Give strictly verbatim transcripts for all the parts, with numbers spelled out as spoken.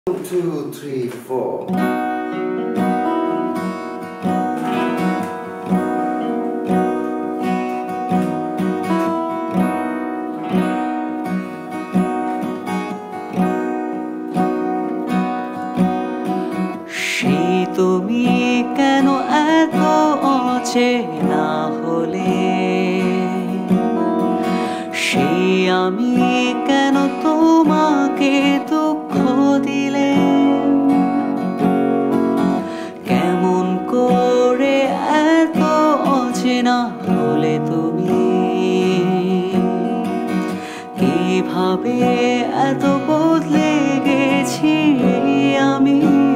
One, two, three, four. সেই তুমি কেন এত অচেনা হলে, সেই আমি কেন তোমাকে দুঃখ দিলে, কেমন করে এত অচেনা হলে তুমি, কিভাবে এত বদলে গেছি আমি।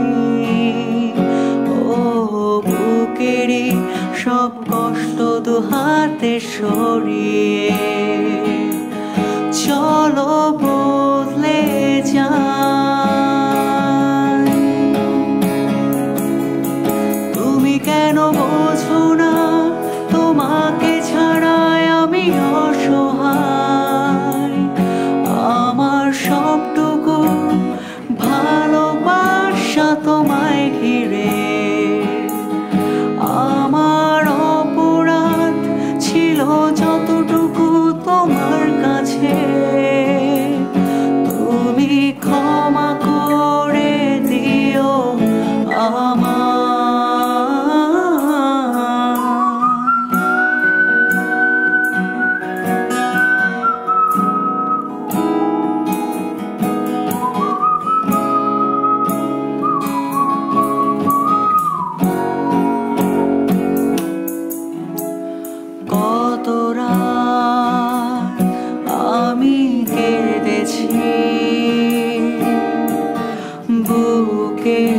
বুকেরই সব কষ্ট দু হাতে সরিয়ে চলো বদলে যাই। তুমি কেন বোঝো না তোমাকে ছাড়াই আমি অসহায়। আমার সবটুকু ভালোবাসা তোমায় ঘিরে, আমার অপরাধ ছিল যতটুকু তোমার কাছে, তুমি ক্ষমা করে দিও আমায়। কত রাত আমি কেঁদেছি বুকে